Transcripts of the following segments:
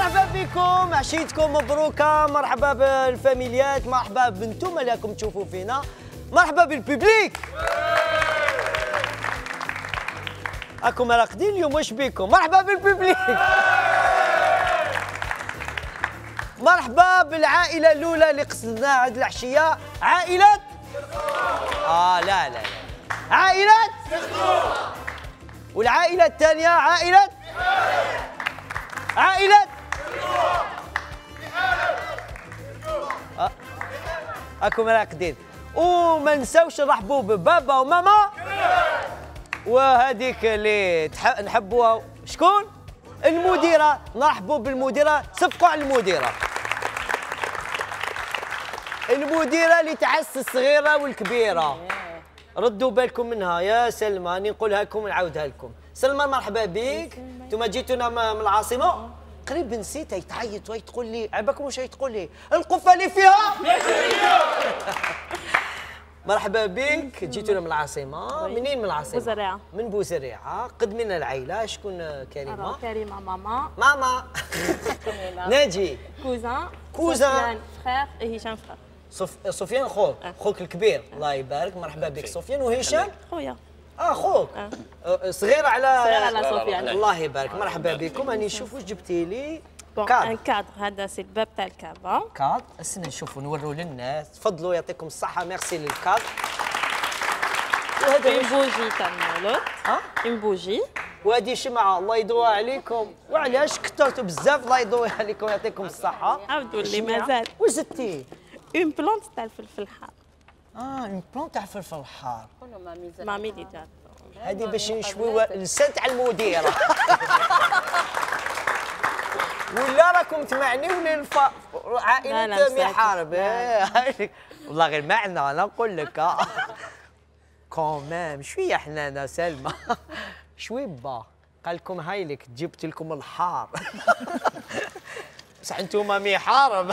مرحبا بكم، عشيتكم مبروكه، مرحبا بالفاميليات، مرحبا بنتم اللي راكم تشوفوا فينا، مرحبا بالببليك. راكم راقدين اليوم، واش بيكم؟ مرحبا بالببليك. مرحبا بالعائله الاولى اللي قصدناها هذه العشيه، عائله لا عائله والعائله الثانيه عائله راكم راقدين. وما نساوش نرحبوا ببابا وماما وهذيك اللي نحبوها، شكون؟ المديره. نرحبوا بالمديره، صفقوا على المديره. المديره اللي تعس الصغيره والكبيره، ردوا بالكم منها. يا سلمى، راني نقولها لكم ونعاودها لكم. سلمى مرحبا بك، انتم جيتونا من العاصمه. قريب نسيت، هي تعيط وهي تقول لي عباكم واش هي تقول لي القفه اللي فيها. مرحبا بك، جيتونا من العاصمه. منين من العاصمه؟ بوزريعه. من بوزريعه. قدمينا العائله، شكون كريمه؟ كريمه ماما. ناجي كوزان. كوزان. فخير هشام فخير. سفيان خوك الكبير، الله يبارك. مرحبا بك سفيان. وهشام خويا. خوك صغيره على سفيان. الله يبارك. مرحبا بكم. راني نشوف واش جبتي لي. كادر. هذا سي الباب تاع الكعبه. كادر. استنى نشوفوا نوروا للناس. تفضلوا، يعطيكم الصحه. ميرسي للكادر. وهذا بوجي تاع المولود. بوجي. وهذه شمعه، الله يضوي عليكم. وعلاش كثرتوا بزاف؟ الله يضوي عليكم، يعطيكم الصحه. عاودوا لي مازال. واش زدتي؟ اون بلانت تاع الفلفل الحار. اون بلانت تاع الفلفل الحار. مامي اللي جات. هذه باش نشويو اللسان تاع المديره. ولا راكم تمعنيو عائله محارب. والله غير معنى، انا نقول لك كومام شويه حنانه سلمى. شويبه قال لكم هاي لك جبت لكم الحار. بصح انتم محارب.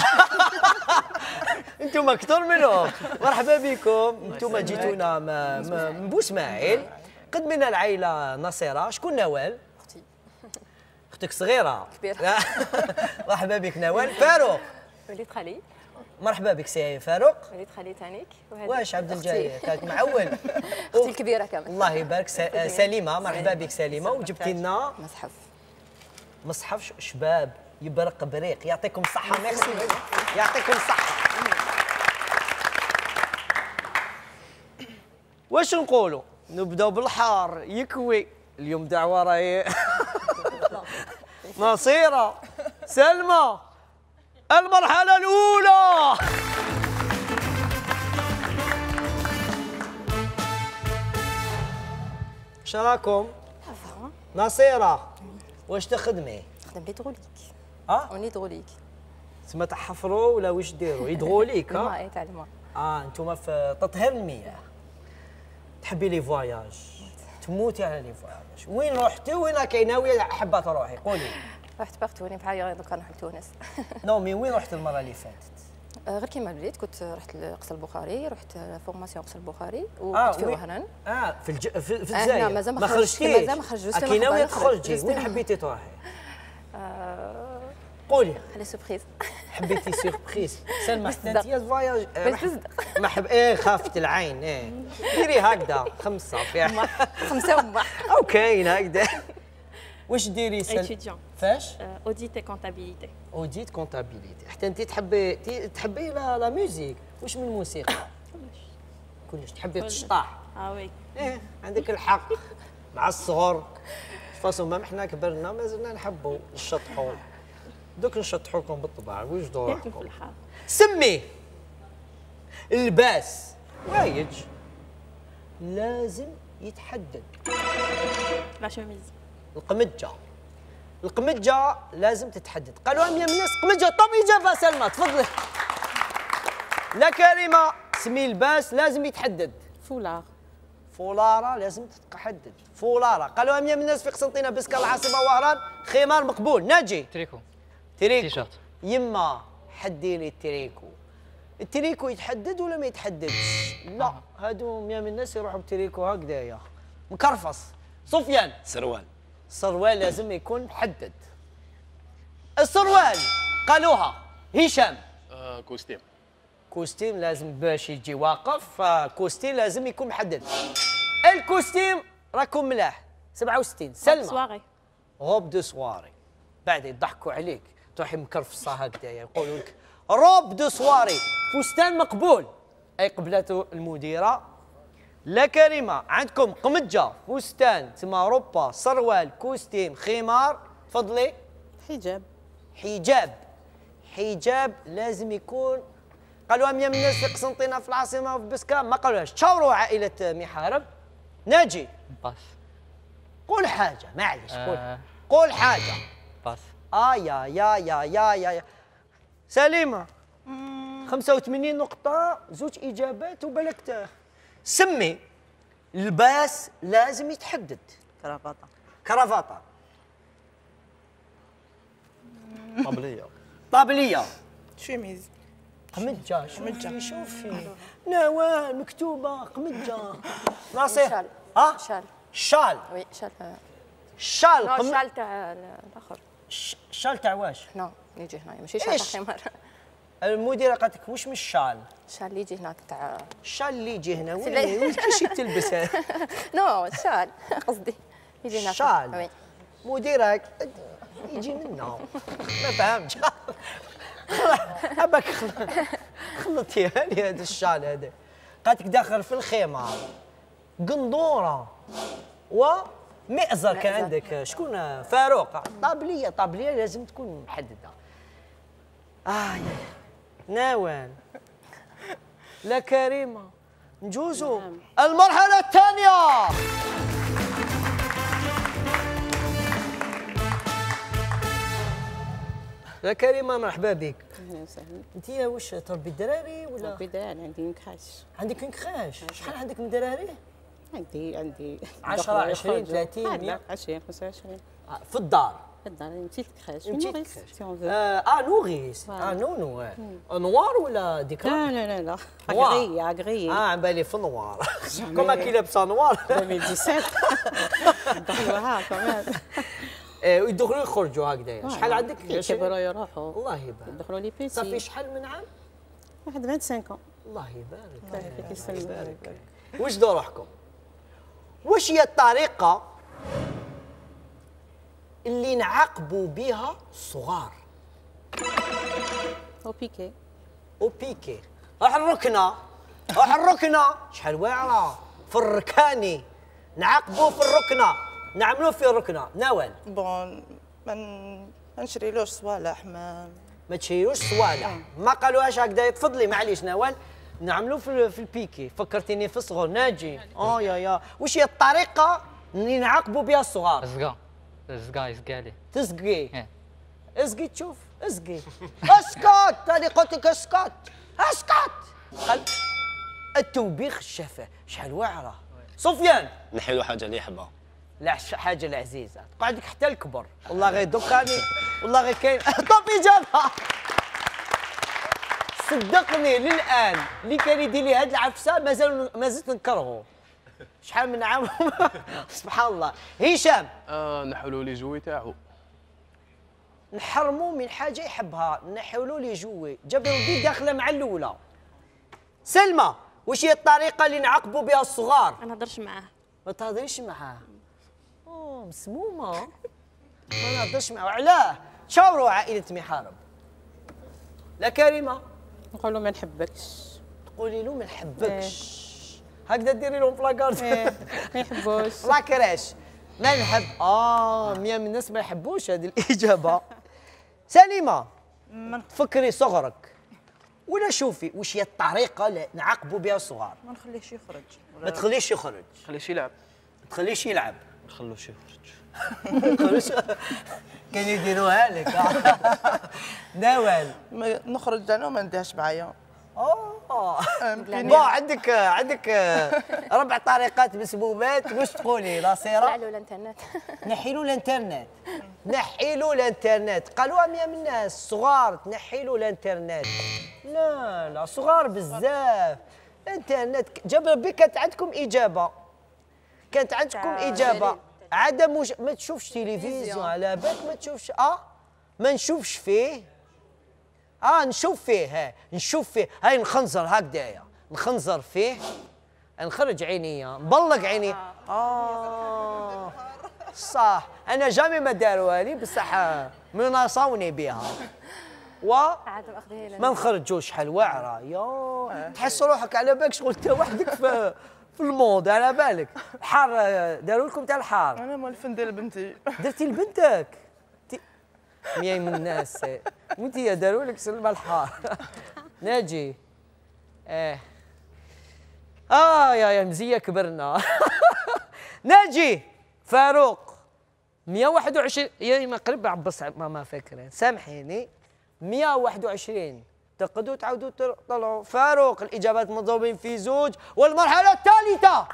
انتم اكثر منهم. مرحبا بكم. انتم جيتونا من بوسماعيل. قدمنا العائله نصيره. شكون نوال؟ اختك صغيره كبيره. مرحبا بك نوال. فاروق. وليد خالي. مرحبا بك سي فاروق. وليد خالي تانيك. واش عبد الجاي كانت معول. اختي الكبيره كمان. الله يبارك. سليمه. مرحبا بك سليمه. وجبتي لنا مصحف شباب يبرق بريق. يعطيكم الصحه. ميرسي، يعطيكم الصحه. واش نقولوا؟ نبداو بالحار يكوي. اليوم دعوه راهي. نصيره سلمى المرحله الاولى. اش راكم؟ نصيره واش تخدمي؟ نخدم ليدغوليك. ليدغوليك. تسمى تحفروا ولا واش ديروا؟ يدغوليك. الماء تاع الماء. انتم في تطهير المياه. تحبي لي فواياج، تموتي على لي فواياج. وين رحتي؟ وين راكي ناويه حابه تروحي؟ قولي. رحت بارتو، راني بحالي دوكا نروح لتونس. نو مي وين رحت المره اللي فاتت؟ غير كيما بديت كنت رحت لقصر البخاري، رحت فورماسيون قصر البخاري وكنت في وهران. في الجزائر. مازال ما خرجتيش. مازال ما خرجتش. كي ناويه تخرجي وين حبيتي تروحي؟ قولي. على سوربريز. حبيتي سوربريز. سلمى حتى فواياج. باش تصدق. ما حب خافت العين. ديري هكذا 5 فيها 5 ومح. اوكي هكذا. واش ديري اتيديون. فاش؟ اوديت كونتابيليتي. اوديت كونتابيليتي. حتى انت تحبي لا ميوزيك. واش من الموسيقى؟ كلش. تحبي تشطاح. وي. عندك الحق. مع الصغر فاصون ما حنا كبرنا مازلنا نحبوا نشطحوا. دوك نشطحوا لكم بالطبع. واش دوركم؟ سمي. اللباس وايج لازم يتحدد. لا شوميز. القمجة لازم تتحدد. قالوا يا الناس قمجة. طب إجابة سلمى تفضلي. لا كريمة. سمي اللباس لازم يتحدد. فولارة لازم تتحدد. فولارة. قالوا يا الناس في قسنطينة بسكا العاصمة وهران خمار مقبول. ناجي. تريكو. تيشيرت. يما حدي لي التريكو يتحدد ولا ما يتحددش؟ لا هادو يا الناس يروحوا بتريكو هكذايا مكرفص. سفيان. سروال لازم يكون محدد. السروال قالوها هشام. كوستيم. كوستيم لازم باش يجي واقف، فكوستيم لازم يكون محدد. الكوستيم راكم ملاح. 67. سلمى. سواغي. روب دو سواري. بعد يضحكوا عليك تروحي مكرفصه هكذايا يقولوا لك روب دو سواري، فستان مقبول. اي قبلته المديره. لا كريمه عندكم قمجه، فستان تما روبا، سروال، كوستيم، خمار. تفضلي. حجاب. حجاب. حجاب لازم يكون. قالوها 100 من الناس في قسنطينه في العاصمه وفي بسكا ما قالوهاش. تشاوروا عائله محارب. ناجي باس. قول حاجه معليش قول حاجه. باس. يا سليمه 85 نقطة، زوج إجابات وبلك سمي. الباس لازم يتحدد. كرافطة. كرافطة. طبليه. طابلية. شميز. قمجة. شوفي نوال مكتوبة قمجة. ناصر. شال. شال. شال. وي شال. شال. نو شال تاع الاخر. شال تاع واش؟ نو يجي هنايا ماشي شال تاع حمار. المديرة قالت لك واش من الشال؟ شال اللي يجي هناك تاع الشال اللي يجي هنا وين كيشي تلبسه؟ نو شال قصدي يجي هناك. شال. وي. مديرك يجي منه ما فهمتش. ابك خلطي لي هذا الشال هذا. قالت لك داخل في الخمار قندوره ومئزر. كان عندك شكون؟ فاروق. طابليه. طابليه لازم تكون محدده. ناوان. لا كريمه نجوزوا المرحله الثانيه. يا كريمه مرحبا بك. اهلا وسهلا. انت واش تربي الدراري ولا؟ ربي دراري عندي نكحاش. عندك كراش. شحال عندك من دراري؟ عندي 10 20 30 100 20 25 في الدار. في الدار بتيت كراش. بتيت كراش. نوغيس. نونو. نوار ولا ديكرا؟ لا لا اغري اغري. عم بالي في نوار. كما كي لابسه نوار. 2017 دخلوها كمان. ويدخلوا يخرجوا هكذايا. شحال عندك؟ يكبروا يروحوا. الله يبارك. يدخلوا لي بيتي. صافي شحال من عام؟ واحد 25 الله يبارك. الله يبارك يسلمك. واش دو روحكم؟ واش هي الطريقة اللي نعاقبوا بها الصغار؟ او بيكي. او بيكي. راح الركنة. راح الركنة. شحال واعرة في الركاني. نعاقبوا في الركنة. نعملوا في الركنة. نوال. بون ما نشريلوش صوالح ما تشيلوش صوالح. ما قالوهاش هكذا. تفضلي معليش نوال. نعملوا في البيكي. فكرتيني في الصغر. ناجي. يا واش هي الطريقة اللي نعاقبوا بها الصغار؟ اسقى عليه. تسقي. اسقي تشوف. اسقي. اسكت. انا قلت لك اسكت. اسكت. التوبيخ الشفاه. شحال واعرة. سفيان. نحيلو حاجه اللي يحبها. لا حاجه العزيزه تقعدك حتى الكبر. والله غير دوكاني. والله غير كاين. طب اجابه. صدقني للان اللي كان يدير لي هاد العفسه مازلت نكرهه. شحال من عام. سبحان الله. هشام. نحولوا لي جوي تاعو. نحرموا من حاجه يحبها. نحولوا لي جوي. جاب ربي داخله مع الاولى. سلمى واش هي الطريقه اللي نعاقبوا بها الصغار؟ ما نهضرش معاه. ما تهضريش معاه. مسمومه. ما نهضرش معاه. علاه؟ تشاوروا عائله محارب. لا كريمه. نقول له ما نحبكش. تقولي له ما نحبكش. هكذا ديري لهم بلاكارد. ما يحبوش. بلاكراش. ما نحب. 100 من الناس ما يحبوش هذه الاجابه. سليمه تفكري صغرك ولا شوفي واش هي الطريقه اللي نعاقبوا بها الصغار؟ ما نخليهش يخرج. ما تخليش يخرج. خليش يلعب. ما تخليش يلعب. نخلوش يخرج. كانوا يديروها لك. نوال. نخرج انا وما نديهاش معايا. بون عندك 4 طريقات مسمومات. واش تقولي ناصره؟ نحلوا الانترنت. نحيلوا الانترنت. نحيلوا الانترنت. قالوها 100 من الناس. صغار تنحيلوا الانترنت. لا صغار بزاف. الانترنت جاب ربي كانت عندكم اجابه. كانت عندكم اجابه. عدم ما تشوفش تلفزيون على بالك ما تشوفش. ما نشوفش فيه. نشوف فيه، نشوف فيه، هاي نخنزر هكذايا، نخنزر فيه، نخرج عينيا، نبلق عيني. صح، انا جامي ما داروها لي بصح مناصوني بها. ما نخرجوا شحال واعره. يا تحس روحك على بالك شغل انت وحدك في الموند، على بالك الحار داروا لكم تاع الحار. انا مولف ندير لبنتي. درتي لبنتك مية من الناس وانت داروا لك سلمى الحار. ناجي يا مزيه كبرنا. ناجي فاروق 121 يا ما قريب عبص ما فاكره، سامحيني. 121 تقدروا تعاودوا تطلعوا. فاروق الاجابات مضروبين في زوج، والمرحله الثالثه.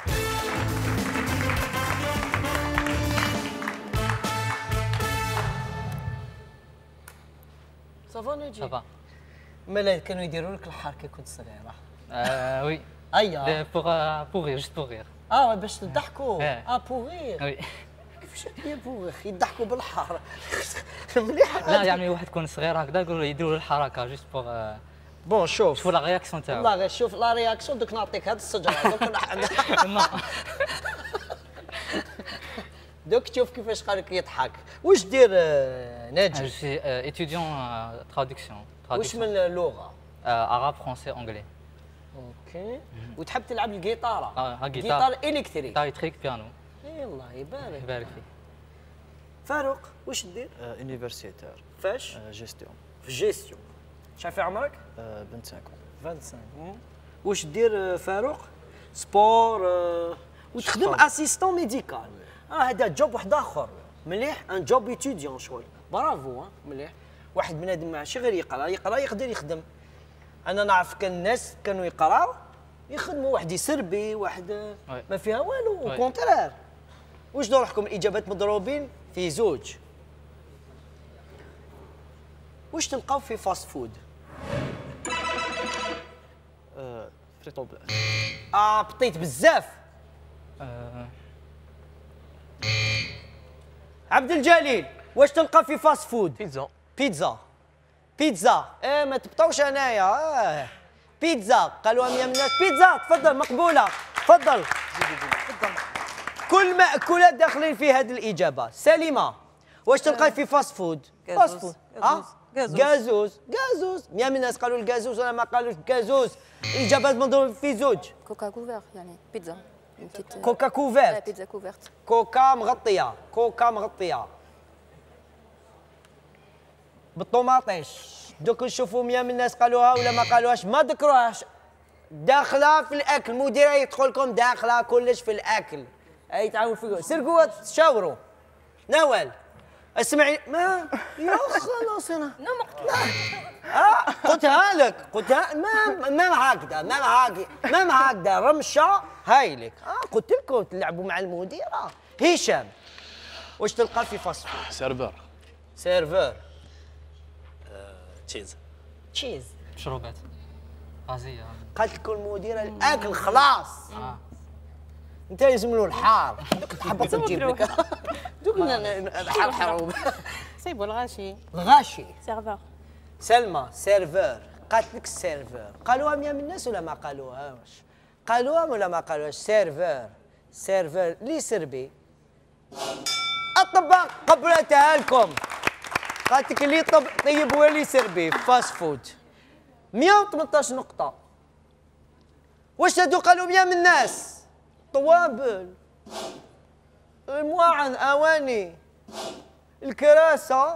صافا نجي. صافا. مالا كانوا يديروا لك الحار كي كنت صغيره؟ وي. ايا بوغ رير، جوست بوغ رير. باش تضحكوا. بوغير. وي. كيفاش هي بوغير يضحكوا بالحار؟ مليح. لا يعني واحد يكون صغير هكذا يقولوا يديروا الحركه جوست بوغ. بون شوف شوفوا لا رياكسيون تاعو. والله غير شوف لا رياكسيون. دوك نعطيك هاد الشجره دوك تشوف كيفاش قالك يضحك. واش دير ناجي؟ جو سي étudiant traduction. واش من اللغه؟ arabe français anglais. اوكي. وتحب تلعب الجيتاره؟ جيتار الكتريك. جيتار الكتريك بيانو. الله يبارك. يبارك فيك. فاروق واش دير؟ يونيفرسيتير. فاش؟ جيستيون. في جيستيون. شحال في عمرك؟ 25. 25. واش دير فاروق؟ سبور وتخدم اسيستون ميديكال. هذا جوب واحد اخر مليح، ان جوب ايتيديون شغل. برافو مليح. واحد بنادم ماشي غير يقرا يقدر يخدم. انا نعرف كان الناس كانوا يقراو يخدموا، واحد يسربي، واحد ما فيها والو، كونترير. واش دور روحكم الاجابات مضروبين في زوج. واش تلقاو في فاست فود؟ فريتو بلاص. بطيت بزاف. عبد الجليل واش تلقى في فاست فود؟ بيتزا. ما تبطوش هنايا. بيتزا قالوها 100 من الناس. بيتزا تفضل مقبوله. تفضل. كل مأكولات داخلين في هذه الإجابة. سليمة واش تلقاي في فاست فود؟ فاست فود. غازوز. 100 من الناس قالوا الغازوز ولا ما قالوش الغازوز. الإجابات مضروبة في زوج. كوكا كوفير يعني بيتزا. كوكا كوفيرت. بيتزا كوفيرت. كوكا مغطية. بالطوماطيش. دوك نشوفوا 100 من الناس قالوها ولا ما قالوهاش، ما ذكروهاش. داخله في الاكل، مديره يدخل لكم داخله كلش في الاكل. اي تعاون فيكم سرقوا تشاوروا. نوال اسمعي ما يا خلاص انا قلتها لك ما هكذا رمشه هاي لك. قلت لكم تلعبوا مع المديره. هشام واش تلقى في فاست فود؟ سيرفر. تشيز. مشروبات غازيه. قالت لكم المديره الاكل خلاص. انت لازم له الحار. دوك تحبط تجيب لك. دوك الحار حروب. سيبوا الغاشي. سيرفور. سلمى سيرفر. قالت لك السيرفر. قالوها 100 من الناس ولا ما قالوهاش؟ قالوها ولا ما قالوهاش؟ سيرفر لي سربي. الطباق قبلتها لكم. قالت لك اللي طيب هو اللي سربي فاست فود. 118 نقطة. واش هادو قالوا 100 من الناس؟ طوابل، المواعن، أواني، الكراسة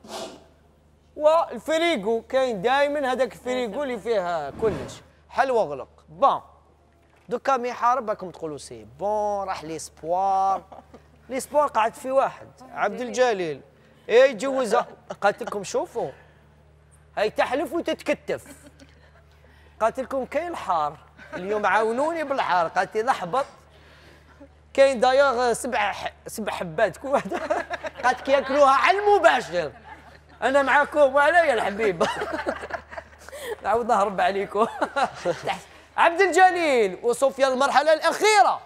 والفريقو. كاين دائما هذاك الفريقو اللي فيها كلش حل واغلق. بون دوكا مي حارب راكم تقولوا سي بون راح ليسبوار قعد في واحد عبد الجليل يجوزها. قالت لكم شوفوا هاي تحلف وتتكتف. قالت لكم كاين الحار اليوم عاونوني بالحار. قالت لي نحبط. كاين دايوغ سبع حبات كل واحده. قالت لك ياكلوها على المباشر. انا معاكم وعليا الحبيب. نعاود نهرب عليكم. عبد الجليل وصوفيا المرحله الاخيره.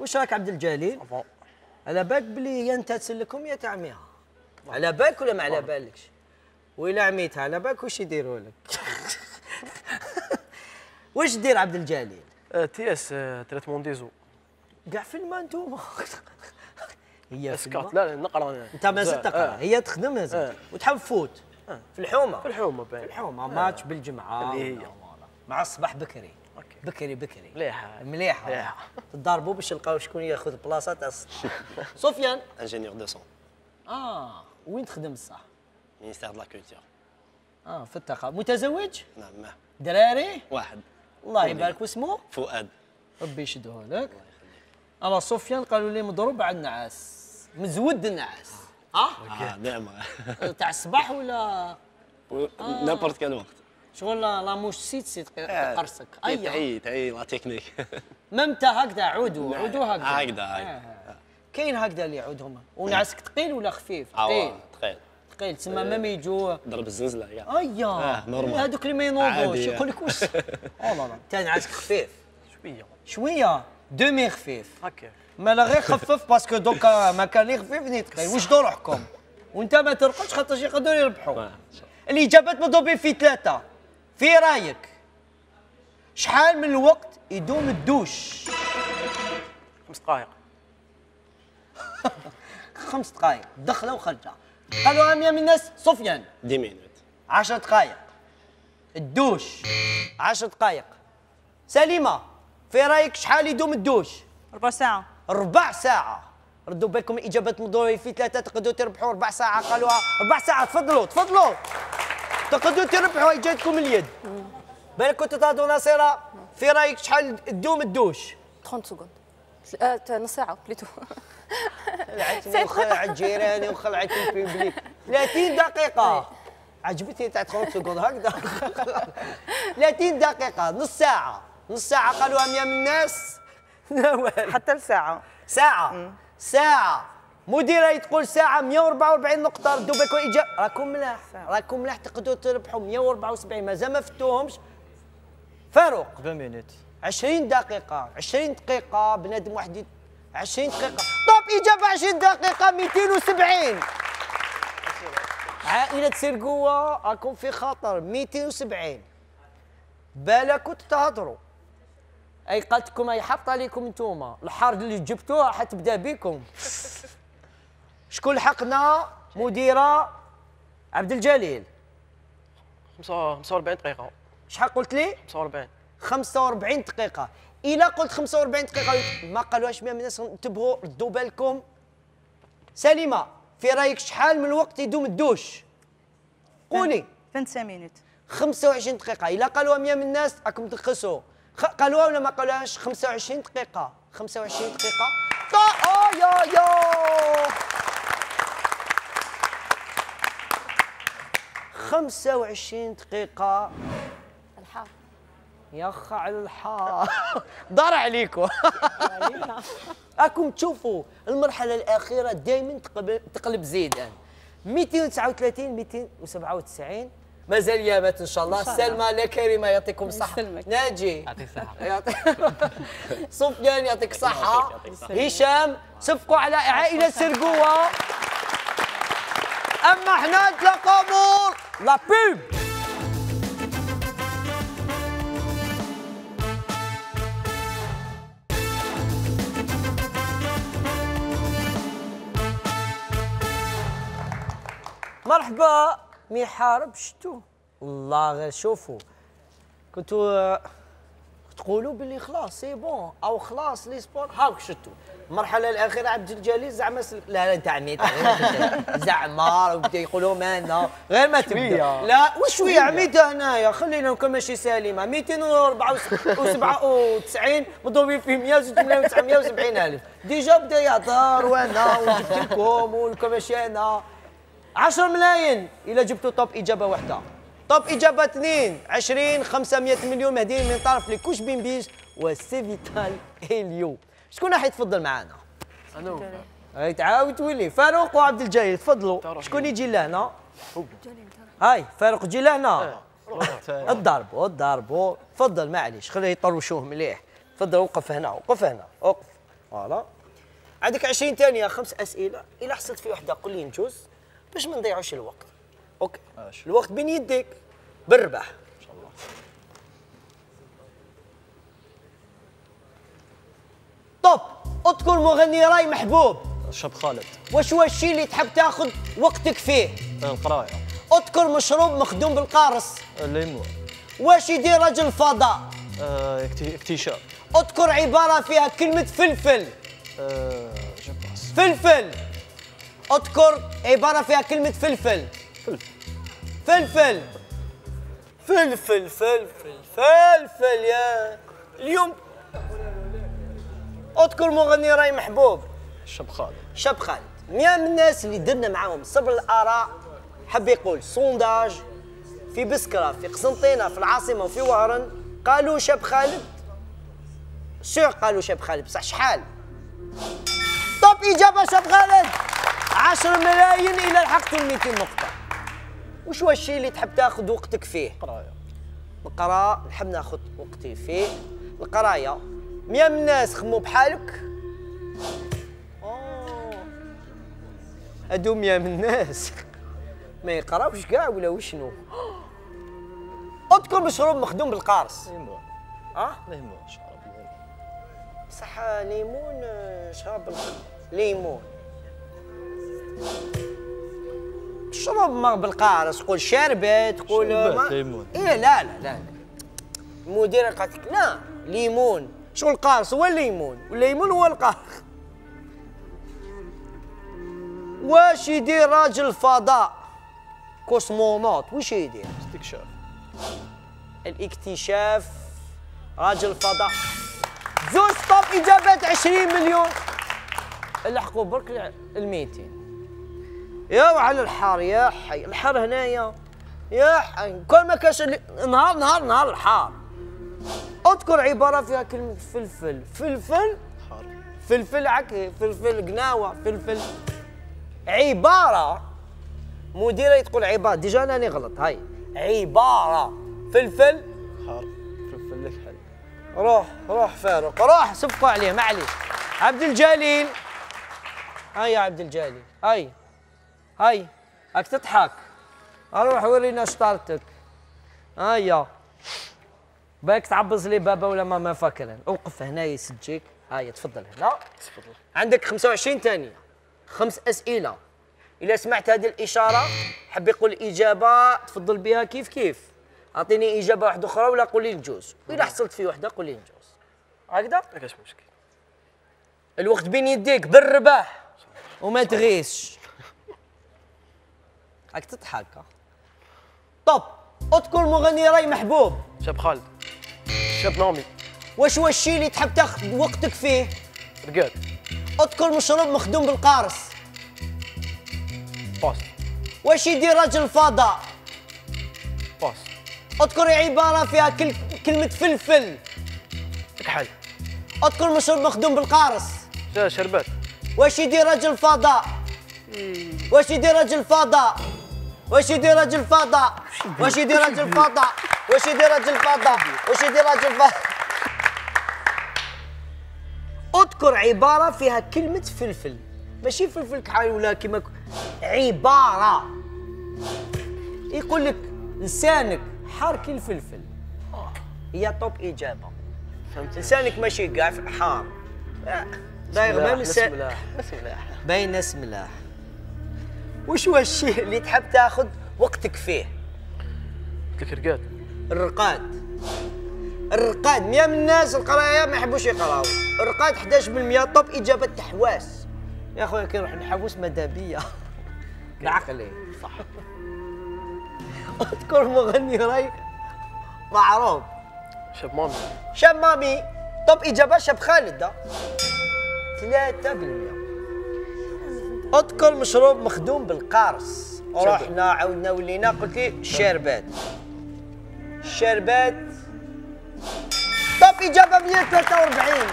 واش راك عبد الجليل؟ افون على بالك بلي هي انت تسلكهم يا تاع عميها؟ على بالك ولا ما على بالكش؟ وإلا عميتها على بالك واش يديروا لك؟ واش دير عبد الجليل؟ تي اس تريتمون ديزو كاع في الماء انتوما. هي في اسكات الماء. لا نقرا انت مازال تقرا هي تخدم مازال وتحب فوت في الحومه. في الحومه باين الحومه ماتش بالجمعه اللي هي. ولا مع الصباح بكري. أوكي. بكري مليحه مليحه. تضاربوا باش نلقاو شكون ياخذ بلاصه تاع الصباح. سفيان. انجينيور دو سون وين تخدم الصح؟ مينيستير دو لا كولتور. في الثقافه. متزوج؟ نعم دراري؟ واحد الله يبارك واسمه؟ فؤاد. ربي يشدوه لك. انا سفيان قالوا لي مضروب على النعاس مزود النعاس. دائما تاع الصباح ولا نابورت كال وقت. شغل لا موش سيت تقرصك. تعي لا تكنيك. ممتى هكذا عودوا هكذا. هكذا كاين هكذا اللي يعودهم ونعسك ثقيل ولا خفيف؟ ثقيل تسمى مام يجوا ضرب الزنزله كاع. نورمال. هذوك اللي ما ينوضوش عادي. يقول لك واش والله لا نعسك خفيف شويه دومي خفيف هكا مالا غير خفف باسكو دوكا ما كان لي خفيف ني ثقيل واش دور روحكم وانت ما ترقدش خاطر يقدروا يربحوا. الاجابات مضروبين في 3. في رايك شحال من الوقت يدوم الدوش؟ 5 دقائق 5 دقائق دخله وخرجه. قالوا عام من الناس سفيان 10 مينوت 10 دقائق الدوش 10 دقائق. سليمه في رايك شحال يدوم الدوش؟ 4 ساعة. 4 ساعة. ردوا بالكم الاجابات مضروبة في 3 تقدروا تربحوا 4 ساعة. قالوها 4 ساعات. تفضلوا تقدروا تربحوا جاتكم اليد. بالك كنت تهضروا ناصرة في رايك شحال تدوم الدوش؟ 30 سكوند نص ساعه بليتو. خلعتني وخلعت جيراني وخلعت البيبليك. 30 دقيقة. عجبتني تاع 30 سكوند هكذا. 30 دقيقة نص ساعة قالوها 100 من الناس. حتى لساعه. ساعة مديرة تقول ساعة 144 نقطة. ردوا بالكم راكم ملاح تقدروا تربحوا 174 مازال ما فتوهمش. فاروق 20 مينوت 20 دقيقة بنادم واحد 20 دقيقة. طب إجابة 20 دقيقة 270. عائلة سرقوة راكم في خطر 270. بالك كنت تهضروا اي قالت لكم اي حط عليكم انتوما الحار اللي جبتوها حتبدا بكم. شكون لحقنا؟ مديرة عبد الجليل 45 دقيقه شحال قلت لي؟ 45 دقيقة. إلا قلت 45 دقيقة ما قالوهاش 100 من الناس انتبهوا ردوا بالكم. سليمة في رايك شحال من الوقت يدوم الدوش؟ قولي. 25 مينوت 25 دقيقة. إلا قالوها 100 من الناس راكم تنقصوا. قالوها ولا ما قالوهاش؟ 25 دقيقة. 25 دقيقة. يا 25 دقيقة. الحار يا اخ على الحار. دار عليكم. راكم تشوفوا المرحلة الأخيرة دائما تقلب زيدان. 239 297 مازال يامات ان شاء الله. سلمى لا كريمه يعطيكم الصحه. ناجي يعطيك الصحة. سفيان يعطيك الصحه. هشام صفقوا على عائله سرقوه. اما احنا نتلاقاو مور لا بوب. مرحبا. مي حارب شتو والله غير شوفوا كنتوا تقولوا باللي خلاص سي بون او خلاص لي سبور هاك شتو المرحله الاخيره عبد الجليل زعما لا انت عميت زعما وبدا يقولوا مالنا غير ما تبدا لا وشويه عميت هنايا خلينا نكون ماشي سليمه 294 مضروبين في 100 الف ديجا بدا يهضر وانا وجبت لكم ولكم ماشي انا 10 ملايين إلا جبتوا توب إجابة واحدة. توب إجابة 2 20 500 مليون مهديين من طرف لكوش بين بيش وسيفيتال هيليو. شكون راح يتفضل معنا؟ أنا تعاود تولي فاروق وعبد الجليل تفضلوا. شكون يجي لهنا؟ هاي فاروق جي لهنا. تضربوا تفضل معليش خليه يطروشوه مليح. تفضل وقف هنا وقف. فوالا. عندك 20 ثانيه، 5 اسئله، الا حصلت في وحده قول لي نجوز باش ما نضيعوش الوقت. اوكي الوقت بين يديك بالربح. ان شاء الله. طب اذكر مغني راي محبوب. الشاب خالد. واش هو الشيء اللي تحب تاخذ وقتك فيه؟ القرايه. اذكر مشروب مخدوم بالقارص. الليمون. واش يدير رجل فضاء؟ اكتشاف. اذكر عباره فيها كلمه فلفل. فلفل. اذكر عباره فيها كلمه فلفل. فلفل. فلفل فلفل فلفل يا اليوم. اذكر مغني راي محبوب. الشاب خالد. شاب خالد. 100 من الناس اللي درنا معاهم صبر الاراء حب يقول سونداج في بسكره في قسنطينه في العاصمه وفي وهران قالوا شاب خالد. شو قالوا شاب خالد بصح شحال؟ طب اجابه شاب خالد 10 ملايين الى لحقتوا ال 200 نقطه. وش هو الشيء اللي تحب تاخذ وقتك فيه؟ قرايه. القراءة نحب ناخذ وقتي فيه. القرايه 100 من الناس خموا بحالك. هادو 100 من الناس ما يقراوش كاع ولا وشنو؟ اذكر مشروب مخدوم بالقارص. ليمون. ليمون شرب ليمون. بصح ليمون شرب ليمون. شرب ما بالقارص قول شربت قول شربت ليمون. ايه لا لا لا المدير قالت لك لا ليمون. شو القارص هو الليمون والليمون هو القارص. واش يدير راجل فضاء كوسمونوت؟ واش يدير؟ استكشاف. الاكتشاف. راجل فضاء. زوج طب اجابات 20 مليون. لحقوا برك ال 200. يا على الحار يا حي الحار هنايا يا حي كل ما كاش نهار الحار. اذكر عباره فيها كلمه فلفل. فلفل حار. فلفل عكي فلفل قناوه فلفل. عباره مديره تقول عباره ديجا انا غلط. هاي عباره فلفل حار. فلفل لك حل. روح فاروق روح صفقوا عليه معليش. عبد الجليل. هاي يا عبد الجليل هاي هاك تضحك. روح ورينا شطارتك. هيا باك تعبز لي بابا ولا ماما فاكرين. اوقف هنا يسجيك. هيا تفضل هنا. تفضل. عندك 25 ثانية 5 أسئلة. إذا سمعت هذه الإشارة حب يقول إجابة تفضل بها كيف. أعطيني إجابة واحدة أخرى ولا قول لي نجوز. وإذا حصلت في وحدة قول لي نجوز. هكذا؟ ما كاش مشكل. الوقت بين يديك بالرباح وما تغيسش. هاك تضحك. طب اذكر مغني راي محبوب. شاب خالد. شاب نامي. واش هو الشيء اللي تحب تاخذ وقتك فيه؟ رقاد. اذكر مشروب مخدوم بالقارص. باص. واش يدير رجل فضاء؟ باص. اذكر عبارة فيها كلمة فلفل. كحل. اذكر مشروب مخدوم بالقارص. شربات. واش يدير رجل فضاء؟ واش يدير رجل فضاء؟ واش يدير رجل فضاء؟ واش يدير رجل فضاء؟ واش يدير رجل فضاء؟ واش يدير رجل فضاء؟ اذكر عبارة فيها كلمة فلفل. ماشي فلفل كحال ولا كيما عبارة. يقول لك لسانك حار كي الفلفل. هي طوب إجابة. لسانك ماشي كاع حار. داير لسان. باين ناس ملاح. وش هو الشيء اللي تحب تاخذ وقتك فيه؟ قلت لك رقاد. الرقاد. الرقاد 100 من الناس القرايه ما يحبوش يقراو. الرقاد 11% طب اجابه تحواس. يا خويا كي نروح نحوس مدابيه. العقلي صح. اذكر مغني راي معروف. شاب مامي. شاب مامي طب اجابه شاب خالد 3%. اذكر مشروب مخدوم بالقارص. رحنا عاودنا ولينا قلت لي الشربات. الشربات طب اجابه 143.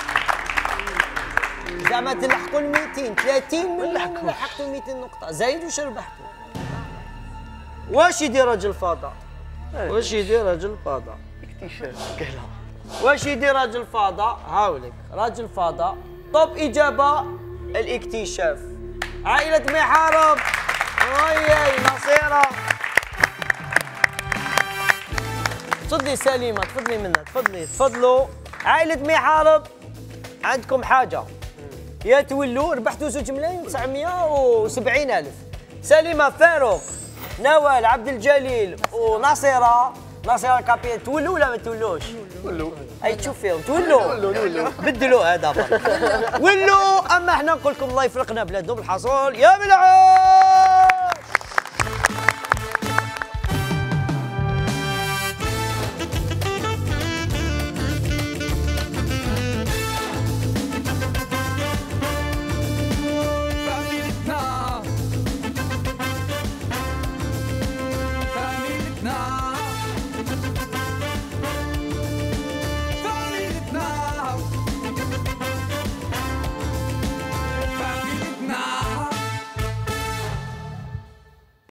زعما تلحقوا ال 230 من لحقتوا 200 نقطه زايد واش ربحتوا. واش يدير رجل فضاء؟ واش يدير رجل فضاء؟ اكتشاف. واش يدير رجل فضاء؟ هاولك رجل فضاء طب إجابة الاكتشاف. عائلة محارب. أي نصيرة. تفضلي سليمة، تفضلي منها، تفضلي تفضلوا. عائلة محارب عندكم حاجة، يا تولوا ربحتوا 2,970,000. سليمة، فاروق، نوال، عبد الجليل وناصرة. ناصرة كابيتان، تولوا ولا ما تولوش؟ ولو اي تشوف فيهم تولوا. بدلوا هذا ولوا. اما احنا نقول لكم الله يفرقنا بلادنا بالحصول يا ملعون.